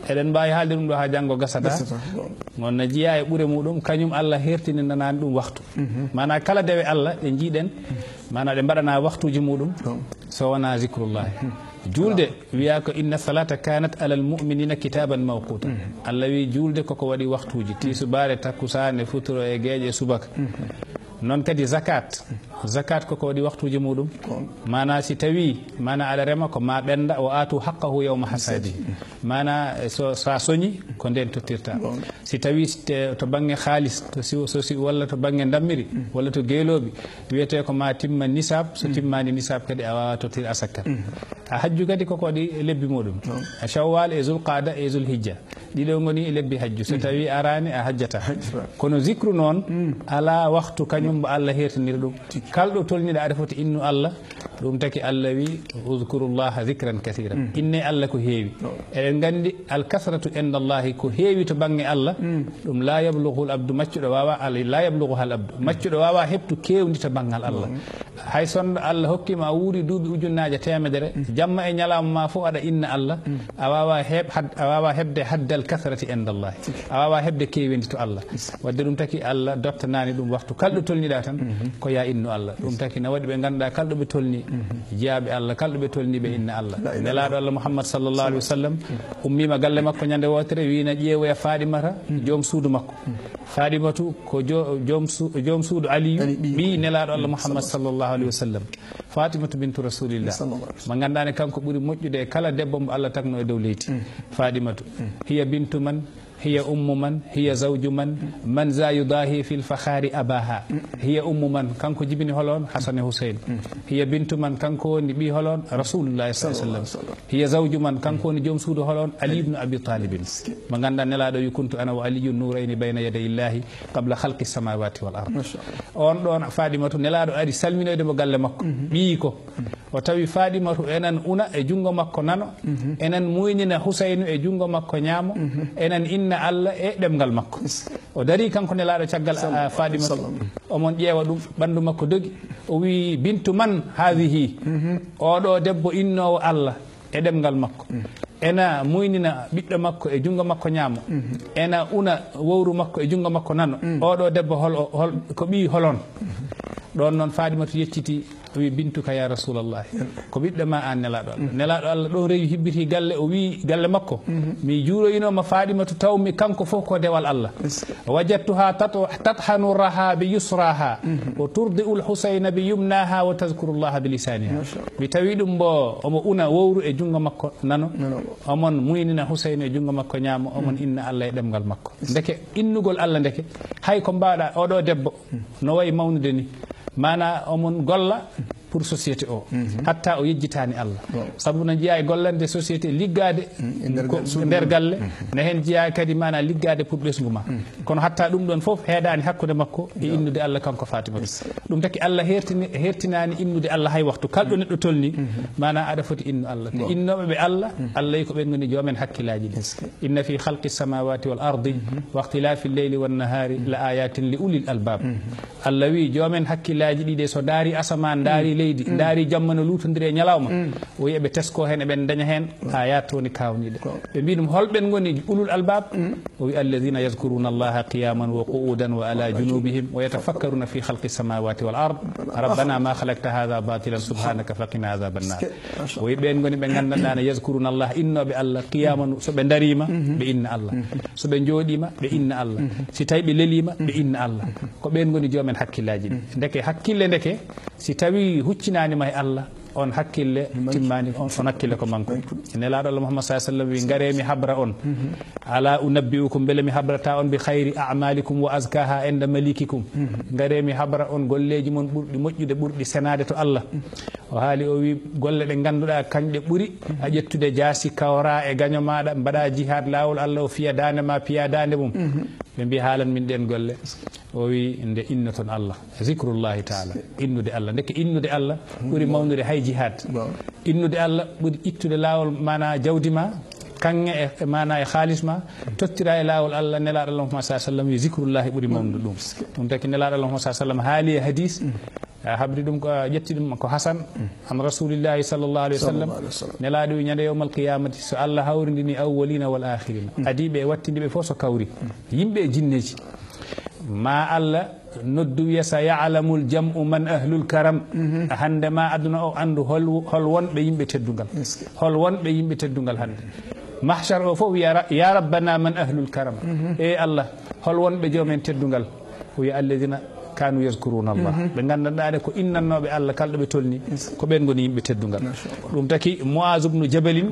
eɗen mbawi haalde ɗum ɗo ha janggo gasata on na jiya e ɓuure muɗum kañum Allah hertininanani ɗum waktu mana kala dewe Allah ɗe jiiɗen mana ɗe mbaɗana waktuji muɗum so wona zicrullahi julde wiya ko inna salata kanat alal mu'minina kitaban mawquta Allah wi julde koko waɗi waktuji tisubare takkusane futuro e gueƴe subaka non kadi zakat koko waɗi waktuji muɗum mana si tawi mana aɗa rema ko ma ɓenda o atu haqqahu yawma hasadi mana sa soñi ko nden tottirta si tawi to banggue haalis si walla to banggue dammiri walla to geeloɓi wiyete ko ma timma nisab so timmani nisab kadi a wawa tottir asakka a hajju kadi koko waɗi lebbi muɗum a shawwal e zulqada e zulhijja ɗiɗo goni e lebbi hajju so tawi arani a hajjata kono zicru noon ala waktu kañum mbo Allah hertiniri ɗum kalɗo tolniɗa aɗa foti innu Allah ɗum taki Allah wi uzkurullaha zicran kathira inne Allah ko heewi eɗen gandi alkasratu indallahi ko heewi to banggue Allah ɗum la yablughu l abdu maccuɗo wawa la yablughu hal abdu maccuɗo wawa hebtu kewdi to banggal Allah hay sonno Allah hokkima a wuuri duuɓi ujunnaje temedere jamma e ñalawma ma fof aɗa inna Allah a wawa hebde haddal kasrati indallahi a wawa hebde kewidi to Allah wadde ɗum taki Allah dottanani ɗum waktu kalɗo tolniɗa tan ko ya innu Allah ɗum taki ne waɗi ɓe ganduɗa kalɗo ɓe tolni jeyaɓe Allah kalɗo ɓe tolni ɓe inna Allah nelaɗo Allah Muhammad sallallahu alaihi wa sallam ummima galle makko ñande wotere wina ƴeewoya Fadimata joom suudu makko Fadimatu ko joom suudu Aliyu ɓi nelaɗo Allah Muhammad sallallahu alaihi wa sallam Fatimatu bintu rasulillah mo gandani kanko ɓuuri moƴƴude e kala debbo mo Allah tagno e dow leydi Fadimatu hiya bintu man hiya ummu man hiya zawju man za yudahi fil fakhari abaha hiya ummu man kanko jibini holon Hasan e Husayn hiya bintu man kanko woni ɓi holon Rasulullah sallallahu alaihi wasallam hiya zawju man kanko woni joom suudu holon Ali ibn Abi Talib mo ganda nelaɗo wi kuntu ana wa aliyun nurayni bayna yaday illahi qabla khalqi samawati wal ard on ɗon Fadimatu nelaɗo ari salminoyde mo galle makko ɓi ko o tawi Fadimatu enen una e jungo makko nano enen muynina Husaynu e jungo makko ñaamo enen inna Allah e ɗemgal makko o dari kanko nelaɗo caggal Fadimatu omon ƴeewa ɗum ɓandu makko dogi o wi bintu man hadihi oɗo debbo innowo Allah e ɗemgal makko ena muynina ɓiɗɗo makko e jungo makko ñaamo ena una wowru makko e jungo makko nano oɗo debbo hol ko ɓi holon ɗon noon Fadimatu yecciti o wi bintuka ya rasulallah ko ɓiɗɗo ma an nelaɗo Allah nelaɗo Allah ɗon rewi hibbiti galle o wi galle makko mi juuroyinoma Fadimatu tawmi kanko fof ko dewal Allah wajadtuha tathanu raha bi yusraha wa turdi'u l-Husayna bi yumnaha wa tazkurullaha bi lisaniha mi tawi ɗum mbo omo una wowru e jungo makko nano omon muynina Husayna e jungo makko ñaamo omon inna Allah e ɗemgal makko ndeke innugol Allah ndeke hay ko mbawɗa oɗo debbo no wayi mawnude ni mana omon golla pour société o hatta o yejjitani Allah sabu no jeeya e gollande société liggade nder galle ne hen jeeya kadi mana liggade pour ɓesgu ma kono hatta ɗum ɗon foof heeɗani hakkude makko e innude Allah kanko Fatimatu ɗum taki Allah hertinani innude Allah hay waktu kalɗo neɗɗo tolni mana aɗa foti innu Allah te innoɓe ɓe Allah Allah yi ko ɓen goni joomen hakkillaji ɗi inna fi khalqi samawati wal ardi wa ikhtilafi lleyli wan nahari la ayatin li ulil albab Allah wi joomen hakkillaji ɗiɗe so daari asaman daari leydi daari jamma no lutodiri e ñalawma o wi eɓe tesko hen eɓen daña hen ayat woni kawniɗe ɓe mbi ɗum holɓen goni ulul albab o wi alladina yazkuruna allaha qiyaman wa qu'udan wa ala junubihim wa yatafakkaruna fi khalqi samawati wal ard rabbana ma khalaqta hadha batilan subhanaka faqina adhaban nar o wi ɓen goni ɓe gandanɗa ne yazkuruna allah innoɓe Allah qiyaman soɓe darima ɓe inna Allah soɓe jooɗima ɓe inna Allah si tawi ɓe lelima ɓe inna Allah ko ɓen goni jomen hakkillaji ɗi ndeke hakkille ndeke si tawi huccinanima e Allah on hakkille timmani on hakkille ko manko nelaɗo Allah Muhammad sallallahu alaihi wasallam wi garemi habra on ala unabbiukum beele mi habrata on bi khayri a'malikum wa azkaha inda malikikum garemi habra on golleji mon ɓurɗi moƴƴude ɓurɗi senade to Allah o haali o wi golle ɗe ganduɗa kanƴe ɓuuri a ƴettude jaasi kawra e gaño maɗa mbaɗa jihad lawol Allah o fiya dande ma piya dande mum ɓe mbi haalan min ɗen golle o wi nde innoton Allah zicrullahi taala innude Allah ndeke innude Allah ɓuuri mawnude hay jihad innude Allah ɓuuri ittude lawol mana jawdi ma kanŋe e mana e halis ma tottira e lawol Allah nelaɗo Allah Muhammad sallallahu alaihi wasallam wi zicrullahi ɓuuri mawnude ɗum taki nelaɗo Allah Muhammad sallallahu alaihi wasallam haali e hadis habri ɗum ko ƴetti ɗum ko Hasan an rasulillahi sallllahu alayhi wa sallam nelaɗo wi ñande yawmal qiyamati so Allah hawrindini awwalina wal akhirina adiɓe e wattidiɓe fof so kawri yimɓe e jinneji ma Allah noddu wiya sa ya'lamul jam'u man ahlul karam hande ma aduna o andu hol wonɓe yimɓe teddugal hol wonɓe yimɓe teddugal hande mahshar o fof wiya ya rabbana man ahlul karam e Allah hol wonɓe joomen teddugal o wiya alladina kanu yazkuruna Allah ɓe gandanɗaɗe ko innannoɓe Allah kalɗo ɓe tolni ko ɓen goni yimɓe teddugal ɗum taki Muaz ibnu Jabalin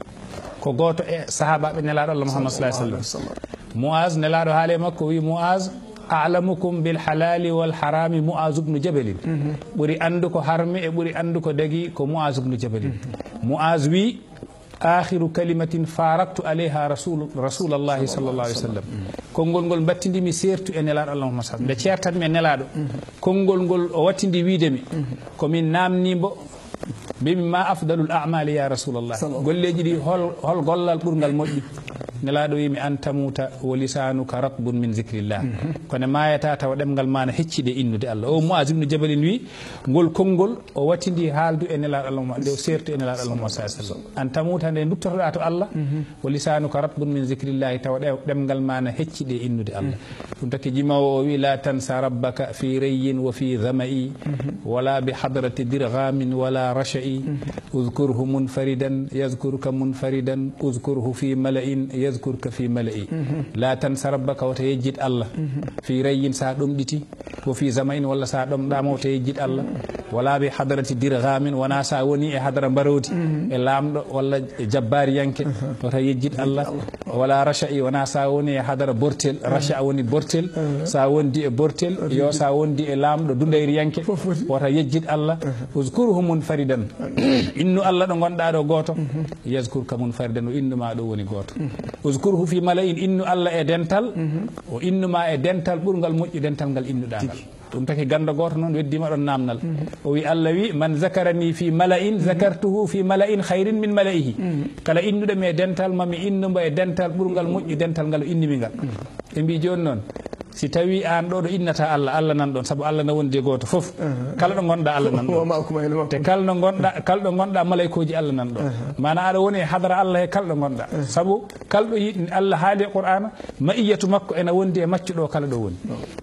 ko goto e sahabaɓe nelaɗo Allah Muhammad sallallahu alaihi wasallam Muaz nelaɗo haale makko wi Muaz a'lamukum bil halali wal harami Muaz ibn Jabalin ɓuri andu ko harmi e ɓuri andu ko dagi ko Muaz ibn Jabalin Muaz wi akhiru kalimatin faraktu alayha rasulallahi sallallahu alaihi wasallam konngol ngol battindimi sertu e nelaɗo Allah Muhammad sallallahu alaihi wasallam nde certatmi e nelaɗo konngol ngol o wattindi wiidemi komin namnimo mbimi ma afdalul a'mali ya rasulallah golleji ɗi hol gollal ɓurgal moƴƴi nelaɗo wimi an tamuta wa lisanuka ratbun min zicrillah kono mayata tawa ɗemgal ma ne heccide innude Allah o Muaz ibn Jabalin wi ngol konngol o wattindi haaldu e nelaɗo Allah nde o sertu e nelaɗo Allah sallallahu alaihi wasallam an tamuta nde duttotoɗa to Allah wa lisanuka ratbun min zicrillah tawa ɗemgal ma ne heccide innude Allah ɗum taki jimawo o wi la tansa rabbaka fi rayyin wa fi dhama'i wala bi hadrati dirghamin wala rasha'i اذكره منفردا يذكرك منفردا اذكره في ملأ يذكرك في ملأ لا تنسى ربك وتيجد الله في ري سا دمدتي وفي زمان ولا سا دم دام وتيجد الله ولا بحضرة درغام وناسا وني حضر برودي لام ولا جبار ينك وتيجد الله ولا رشاء وناسا وني حضر بورتل رشاء وني بورتل سا وندي بورتل يو سا وندي لام دوندير ينك وتيجد الله اذكره منفردا innu Allah ɗo gonɗa ɗo goto yazkurka munfaridan o innu ma ɗo woni goto uzkurhu fi mala'in innu Allah e dental o innu ma e dental ɓurgal moƴƴu dental ngal innuɗa ngal ɗum taki ganda goto noon weddima ɗon namnal o wi Allah wi man zakarani fi mala'in zakartuhu fi mala'in khairin min mala'ihi kala innuɗe me dental mami innuma e dental ɓurgal moƴƴu dental ngal o innimi ngal ɓe mbi joni noon si tawi an ɗo ɗo innata Allah Allah nan ɗon saabu Allah na wondi goto fof kala ɗo gonɗa Allah nan ɗon te kalɗo gonɗa malaykoji Allah nan ɗon mana aɗa woni e hadara Allah he kalɗo gonɗa saabu kalɗo yiɗi Allah haali e Qur'ana ma'iyatu makko ena wondi e maccu ɗo kala ɗo woni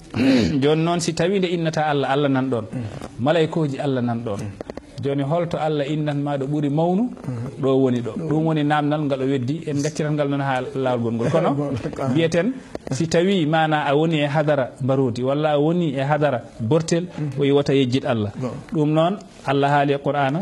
joni noon si tawi nde innata Allah Allah nan ɗon malaykoji Allah nan ɗon joni holto Allah innanma ɗo ɓuuri mawnu ɗo woni ɗo ɗum woni namdal ngal o weddi en gaccirat ngal noon ha lawol gongol kono mbiyeten si tawi mana a woni e hadara mbarodi walla a woni e hadara bortel o yiwata yejjid Allah ɗum noon Allah haali e Qur'ana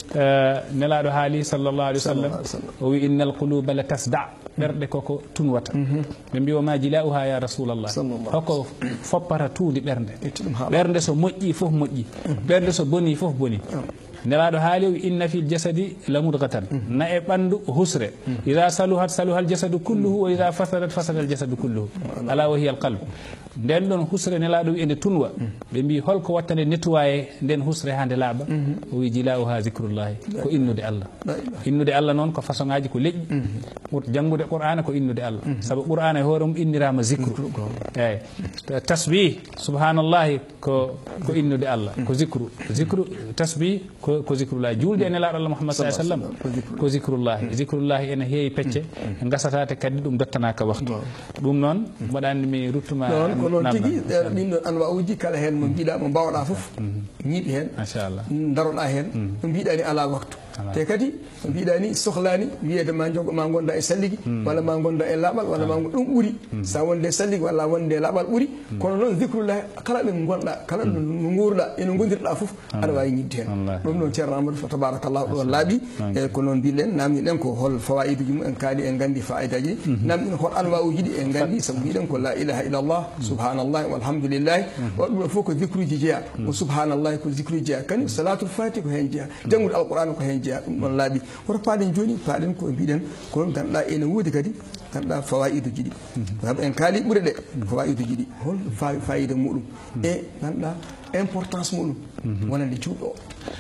nelaɗo haali sallallahu alaihi wasallam o wi innal quluba la tasda ɓerɗe koko tunwata ɓe mbi wama jila'uha ya rasulallah hoko foppata tuudi ɓernde so moƴƴi fof moƴƴi ɓernde so boni fof boni nelaɗo haali o inna fil jasadi la mudghatan na e ɓandu husre ida saluhat saluha al jasadu kulluhu wa ida fasadat fasada al jasadu kulluhu ala wa hiya al qalb nden ɗon husre nelaɗo wi ende tunwa ɓe mbi holko watta nde nettoyé nden husre ha nde laaɓa o wi jila'uha zicrullahi ko innude Allah noon ko façon ngaji ko leƴƴi janngude Qur'ana ko innude Allah sabu Qur'ana e hoore mum innirama zicru eyyi tasbih subhanallahi ko innude Allah ko zicru tasbih ko zicrullahi julde ene laaɗo Allah Muhammad sallallahu alaihi wasallam ko zicrullahi ene heewi pecce gasatate kadi ɗum dottanaka waktu ɗum noon waɗani mi ruttuma ko noon tigui ɗin ɗon anwa'uji kala hen mo jiiɗa mo mbawɗa foof ñiiɓi hen machallah daroɗa hen no mbiɗani ala waktu te kadi no mbiɗani sohlani wiyede ma gonɗa e salligi walla ma gonɗa e laaɓal walla ma ɗum ɓuuri sa wonde salligi walla wonde laaɓal ɓuuri kono noon zicrullahi kala ɗo gonɗa kala no guurɗa eno gondirɗa foof aɗa wawi ñibde hen ɗum noon ceerno Amadou fa tabarakallahu ɗon laaɓi e ko noon mbiɗen namdiɗen ko hol fawaiduji mum en kaali en gandi faidaji namdiɗen hol anwa'uji ɗi en gandi sabu mbiɗen ko la ilaha illallah subhanallahi walhamdulillahi o ɗum fof ko zicruji jeeya ko subhanallahi ko zicruji jeeya kani salatul fati ko hen jeeya janngude alqur'ana ko hen jeeya ɗum ɗon laaɓi woto paaɗen joni paaɗen ko mbiɗen ko noon ganduɗa ene woodi kadi ganduɗa fawaiduji ɗi gam en kaali ɓuure ɗe fawaiduji ɗi hol fayida muɗum e ganduɗa importance muɗum wonande juuɗo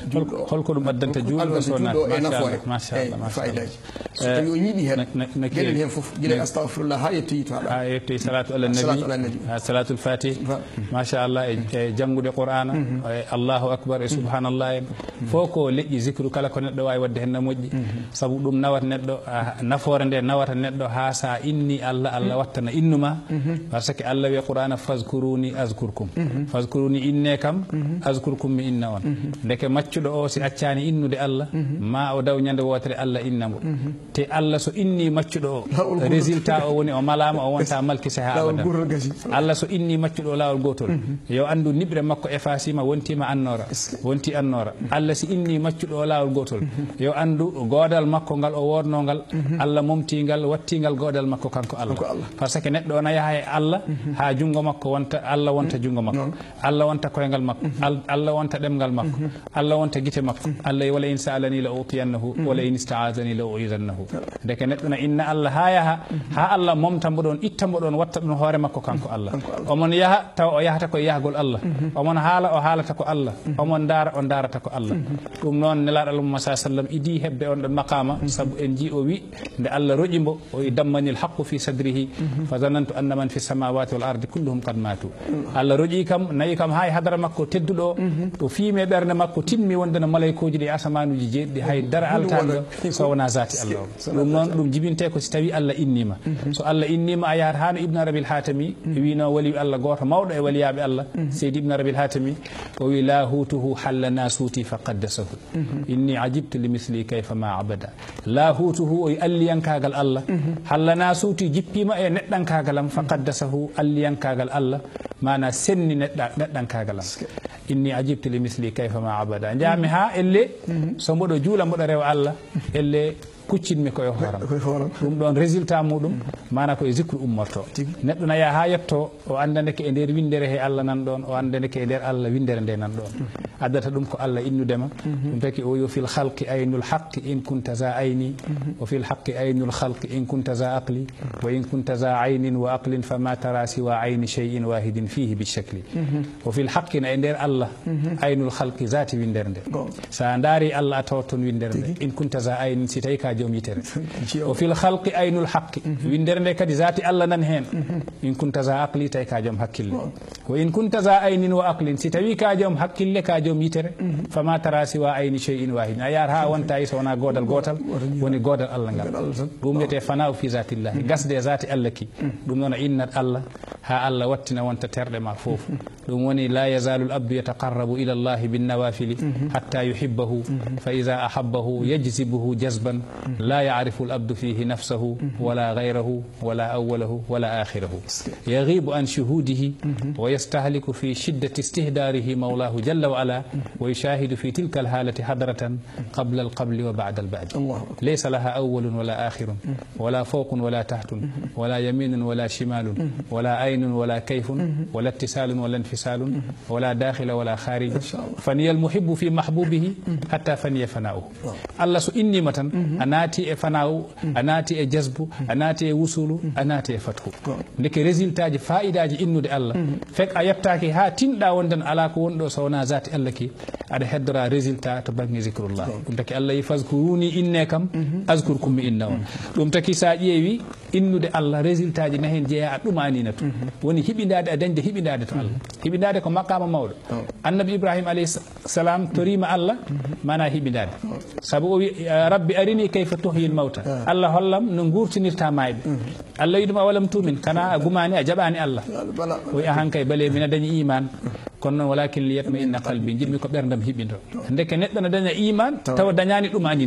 o holko ɗum addanta juulɗo so e nafoore fayidaji so tawi o ñiiɓi hen gueɗel hen foof guila astahfirullah ha yettoyi to ha yettoyi salatu ala nabi salatul fatih machallah e janggude qur'ana e allahu akbar e subhanallah en fof ko leƴƴi zicre kala ko neɗɗo wawi wadde hen no moƴƴi saabu ɗum nawata neɗɗo nafoore nde nawata neɗɗo ha sa inni allah allah wattana innuma par ce que allah wi qur'ana fazkuruni azkurkum fazkuruni inne kam azkurkum mi inna on ndeke maccuɗo o si accani innude allah ma o daw ñande wotere allah innamo te allah so inni maccuɗo o résultat o woni o malama o wonta malkise ha abadan allah so inni maccuɗo o lawol gotol yo andu niɓre makko effacima wontima annora wonti annora allah si inni maccuɗo o lawol gotol yo andu godal makko ngal o wodnogal allah momtigal wattigal godal makko kanko allah par ce que neɗɗo ona yaaha e allah ha jungo makko wonta allah wonta jungo makko allah wonta koyngal makko allah wonta ɗemgal makko allah wonta guite makko allah wala in sa'alani la utiyannahu wala in ista'azani la uizannahu deke neɗɗo na inna allah ha yaha ha allah momtambo ɗon ittambo ɗon watta ɗum hoore makko kanko allah omon yaha taw o yahata koye yahgol allah omon haala o haalata ko allah omon daara o daarata ko allah ɗum noon nelaɗo allah mumma sa sallam idi hebde on ɗon maqama saabu en ji o wi nde allah roƴimo o wi dammani l haqqu fi sadrihi fa zanantu anna man fi samawati wal ardi kulluhum qad matu allah roƴi kam nayi kam ha e hadara makko tedduɗo o fiime ɓerde makko timmi wonde no malaykoji ɗi asamanuji jeeɗiɗi hay dara altaɗo so wona zati allah o ɗum noon ɗum jibinte ko si tawi allah innima so allah innima a yahat hano ibne arabil hatami wino wali allah goto mawɗo e waliyaɓe allah seydi ibne arabil hatami o wi lahutuhu halla nasuti fa qaddasahu inni ajibtu li misli kayfa ma abada lahutuhu o alliyankagal allah halla nasuti jippima e neɗɗankagalam fa qaddasahu alliyankagal allah mana senni neɗɗankagal am inni ajibtu li misli kayfa ma abada jaami ha elle so mboɗo juula mboɗo rewa allah elle kuccinmi koye hooram ɗum ɗon résultat muɗum mana koye zicre ummorto neɗɗo naya ha yetto o andande ke e nder windere he allah nan ɗon o andande ke e nder allah windere nde nan ɗon addata ɗum ko allah innudema ɗum taki o yo fil halqi aynul haqqi in kunta za ayni o fil haqqi aynul halqi in kunta za aqli wa in kunta za aynin wa aqlin fama tara siwa ayni shay'in wahidin fihi bishakli o fil haqqi na e nder allah aynul halqi zati windere nde sa daari allah a tawat toon windere nde in kunta za aynin si tawi ka joom yitere o fil halqi aynul haqqi windere nde kadi zati allah nan hen in kunta za aqli tawi ka joom hakkille wa in kunta za aynin wa aqlin si tawi ka joom hakkille ka joom yitere fama tara siwa ayni shay'in wahid a yar ha wonta yi so wona godal gotal woni godal allah ngal ɗum wiyete fanau fi zatillahi gasde zati allah ki ɗum noon a innat allah ha allah wattina wonta terɗe ma foof ɗum woni la yazalu l abdu yataqarrabu ila allahi binnawafili hatta yuhibbahu fa ida ahabbahu yajzibuhu jazban la yarifu l abdu fihi nafsahu wala gayrahu wala awalahu wala akhirahu yaghibu an shuhudihi wa yastahliku fi shiddati istihdarihi mawlahu jalla wa ala ويشاهد في تلك الحالة حضرة قبل القبل وبعد البعد ليس لها أول ولا آخر ولا فوق ولا تحت ولا يمين ولا شمال ولا عين ولا كيف ولا اتصال ولا انفصال ولا داخل ولا خارج فني المحب في محبوبه حتى فني فناؤه الله سو إني متن أناتي فناؤ أناتي جذب أناتي وصول أناتي فتح لك ريزلتاج فائدة إنو دي الله فك أيبتاكي ها تندا وندن على كون دو سونا ذات الله كي ada heddora résultat to bangi zikrullah ɗum taki allah yi fazkuruni inne kam azkurkum mi inna on ɗum taki sa ƴeewi innude allah résultat ji nahen jeeya a ɗumaninatu woni hiɓidade a dañde hiɓidade to allah hiɓidade ko maqama mawɗo annabi ibrahima alayhi salam torima allah mana hiɓidade saabu o wi rabbi arini kayfa tuhyil mawta allah hollam no gurtinirta mayɓe allah wi ɗum a walam tumin kana a gumani a jaɓani allah o wi ahan kay bale mina dañi iman kono noon walakin li yatma inna qalbi jiɗmi ko ɓerdam hiɓinto ndeke neɗɗo no daña iman tawa dañani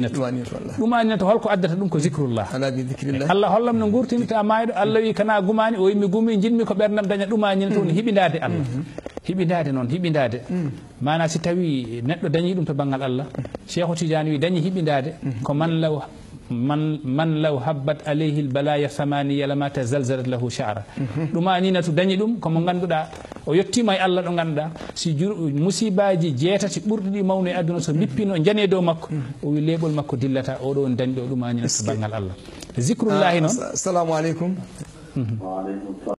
ɗumaninatu holko addata ɗum ko zikrullah allah hollam no gurtinirta mayɗo allah wi kana gumani o wi mi gumi jiɗmi ko ɓerdam daña ɗumaninatu woni hiɓidade allah hiɓidade noon hiɓidade mana si tawi neɗɗo dañi ɗum to banggal allah cheikhu tidiane wi dañi hiɓidade ko man law habbat alayhi l balaya thamaniya lama tazalzalat lahu sha'ra ɗumaninatu dañi ɗum komo ganduɗa o yettima e allah ɗo ganduɗa si musibaji jeetati ɓurɗi ɗi mawno e aduna so bippino jane dow makko o wi leeɓol makko dillata oɗo on dañɗo ɗumaninatu to banggal allah zicrullahi noon assalamu aleykum